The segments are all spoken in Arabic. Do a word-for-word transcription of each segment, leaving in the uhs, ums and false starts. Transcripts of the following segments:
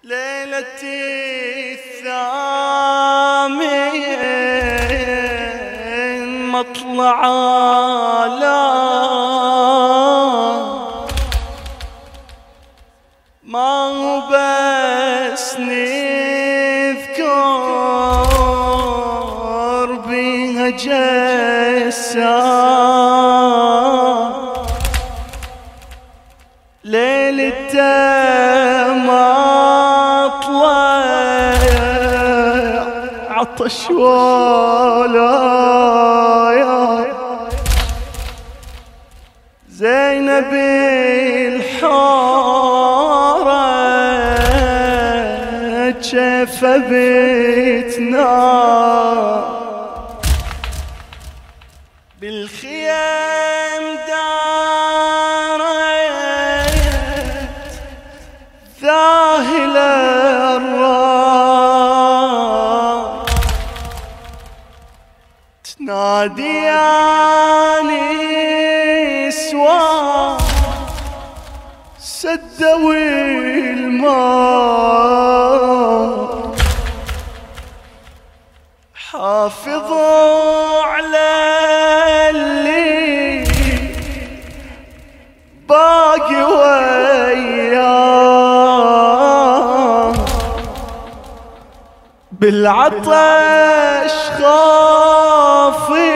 ليلتي الثامن مطلع لا ما هو بس نذكر بيها جسام ليلة عطش ولا زينب الحارة كيف بتنام بالخيام دارت ذاهلة نادياني سوا سدوا الماء حافظوا على اللي باقي وياه بالعطش خافي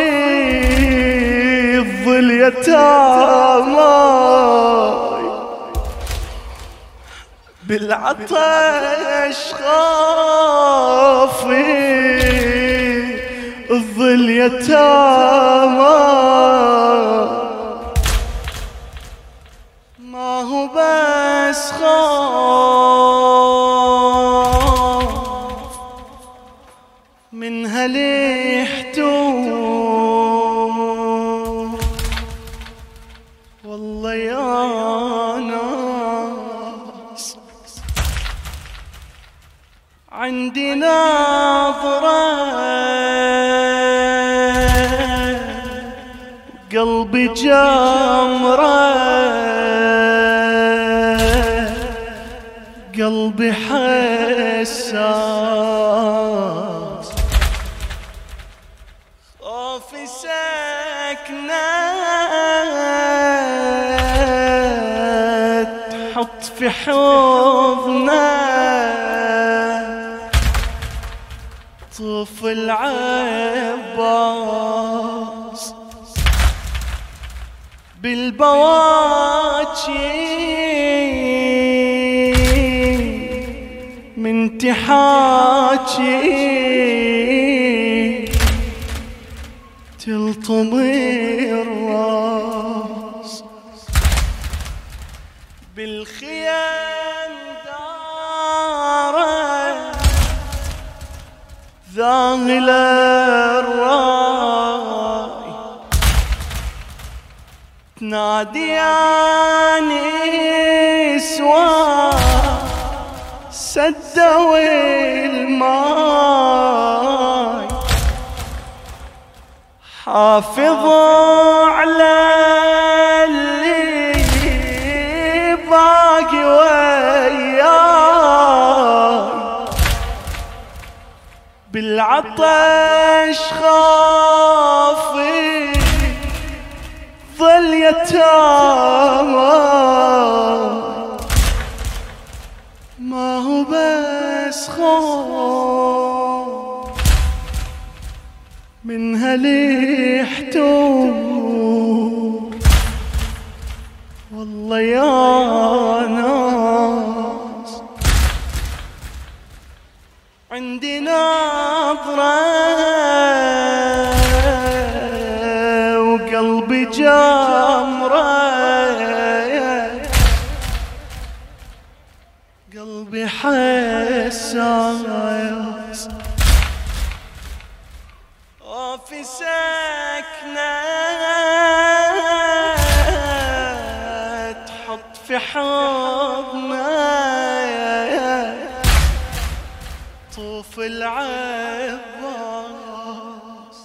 الظل يتامى بالعطش خافي الظل يتامى ما هو بس خاف من هليحته والله يا ناس عندي ناظرة قلبي جمرة قلبي حساس خوفي سكنة تحط في حضنه طفل عباس بالبواكي من تحاكي تلطمي الراس بالخيام دارت ذاهل الراي تنادياني سوا سدوا الماي حافظوا على اللي باقي وياي بالعطش خافي ظل يتامى ما هو بس خوف من هليحته والله يا ناس عندي نظرة وقلبي جمرة قلبي حساس وفي سكنة تحط في حضنه طفل عباس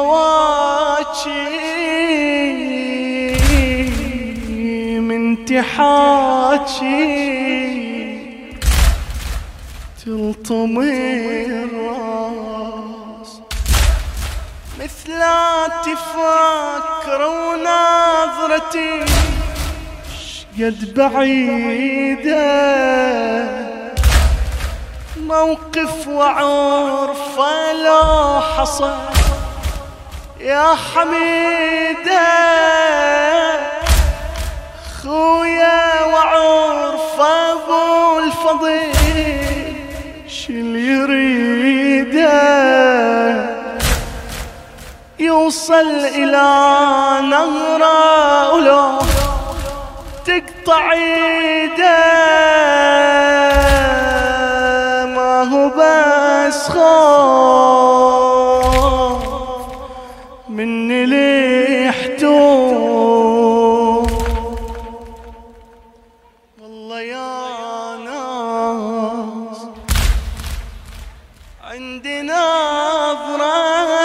بالبواكي من تحت حاجي تلطمي الراس، مثل لا تفكر ونظرتي شقد بعيدة، موقف وعرف لو حصل يا حميدة، خويا وعرف ابو الفضيل شل يريده، يوصل الى نهره ولو تقطع ايده، ما هو بس خوف مني ليحتو، والله يا ناس عندي نظرة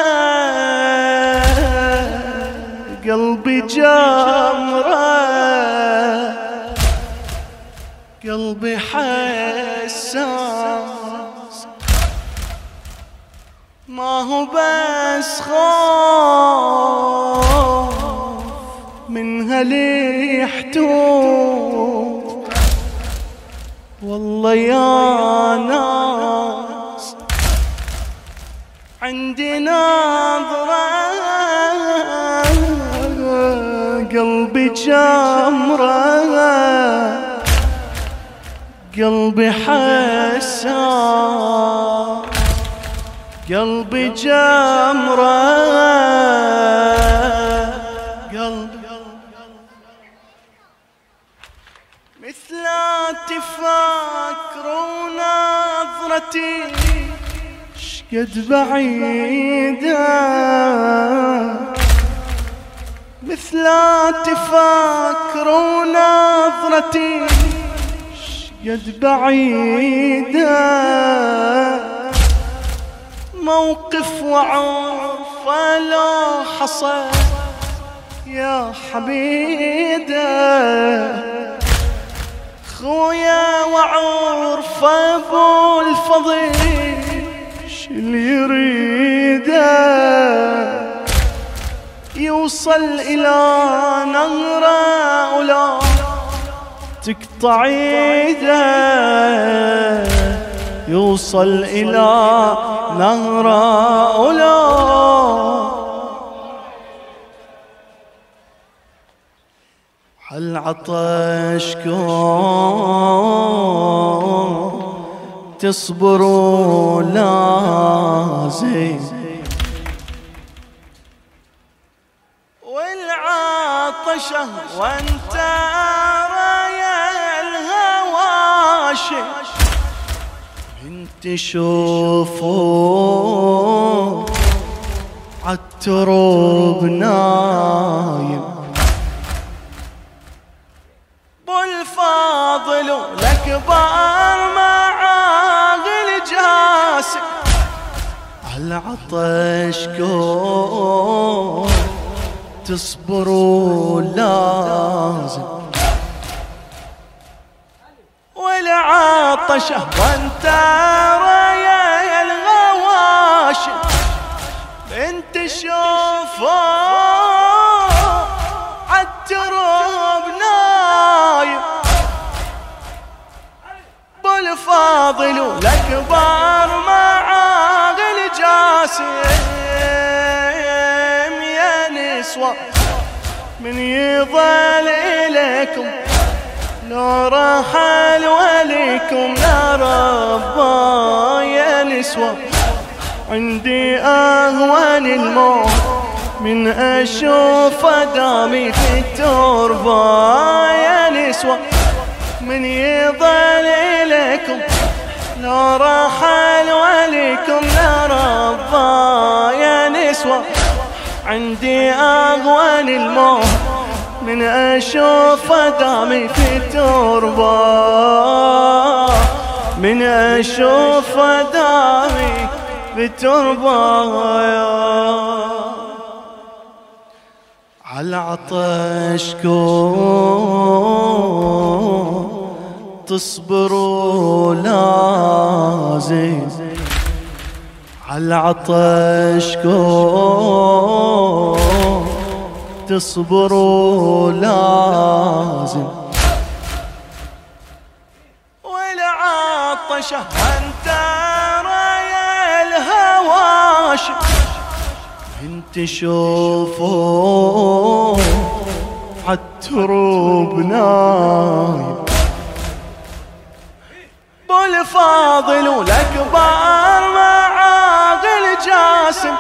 قلبي جمرة، قلبي حساس، ما هو بس خوف منها ليحتو، والله يا ناس عندي نظرة قلبي جمرة، قلبي حساس، قلبي جمرة، قلبي مثل تفكر ونظرتي شقد بعيدة، مثل تفكر ونظرتي شقد بعيدة، موقف وعرف لو حصل يا حميدة، خويا وعرف ابو الفضيل شل يريده، يوصل الى نهره ولا تقطع ايده، يوصل الى نهره ولا هالعطشكم تصبروا لازم، والعطشه وانت رايا الهواشي انت شوفوا عالتراب نايم، بالفاضل الاكبر معاقل جاسم، هالعطشكم تصبروا لازم، والعطشه وانت رايا الغواشي انت شوفوا عالتراب نايم، بالفاضل الاكبر معاقل جاسم، يا نسوة من يظل إليكم لو رحل وليكم يا ربا، يا نسوة عندي أهون الموت من أشوف دامي في التربة، يا نسوة من يظل إليكم لو رحل وليكم يا ربا، يا نسوة عندي أهون الموت من أشوف دامي في التربة، من أشوف دامي في التربة، على عطشكم تصبروا لازم، على عطشكم تصبروا لازم، والعطشة انت رايا الهواشم انت شوفوا عالتروب نايم، بالفاضل والاكبر معاقل جاسم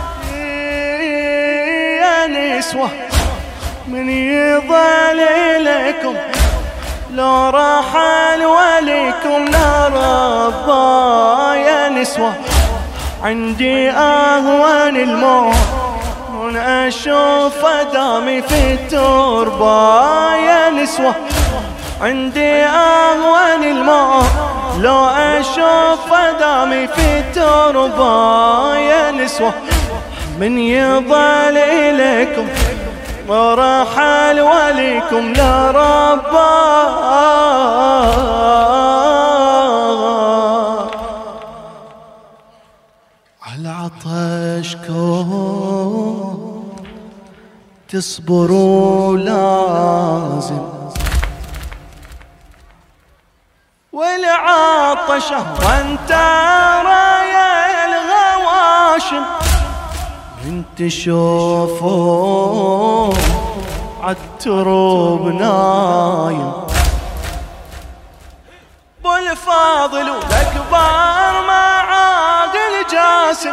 يا نسوة من يظل لكم لو رحل وليكم نار ربا يا نسوة، عندي اهون الموت من اشوف دامي في التربة يا نسوة، عندي اهون الموت لو اشوف دامي في التربة يا نسوة، من يظل اليكم ورحل وليكم لا ربا على عطشكم تصبروا لازم، والعطشة وانت رايا الغواشم انت شوفوا عالتروب نايم، بالفاضل والاكبر معاقل جاسم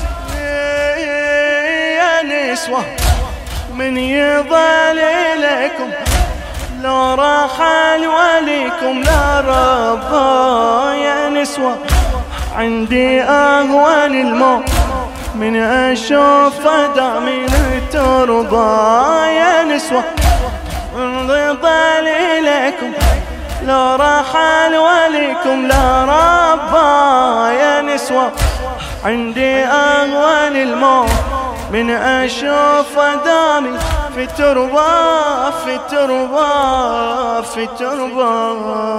يا نسوة من يظل لكم لو رحل وليكم لا ربا يا نسوة، عندي اهون الموت من اشوف دامي التربة يا نسوة، من ظل لكم لو رحل وليكم لا ربا يا نسوة، عندي اهون الموت من اشوف دامي في التربة في التربة في التربة،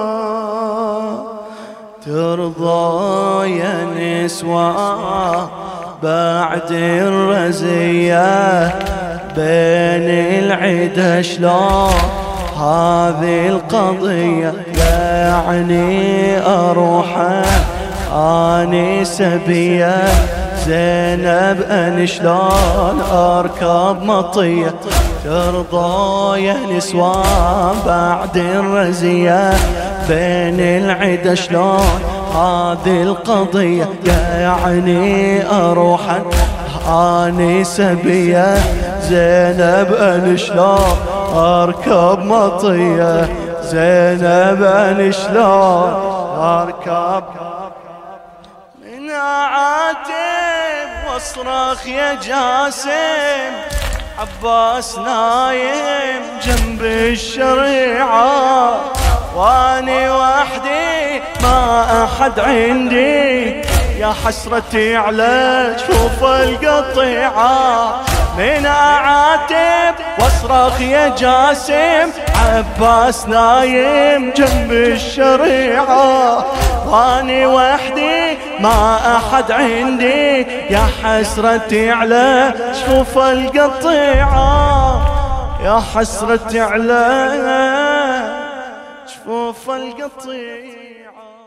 ترضى يا نسوة بعد الرزية بين العدا شلون هذه القضية، يعني اروح اني سبية زينب أن شلون أركب مطية، ترضى يا نسوان بعد الرزية بين العدا شلون هذه القضية، يعني أروح أني سبية زينب أن شلون أركب مطية، زينب أن شلون أركب من عاتب واصرخ يا جاسم عباس نايم جنب الشريعة واني وحدي ما احد عندي، يا حسرتي على جفوف القطيعة، من اعاتب واصرخ يا جاسم عباس نايم جنب الشريعة واني وحدي ما احد عندي، يا حسرتي على جفوف القطيعة، يا حسرتي على جفوف القطيعة.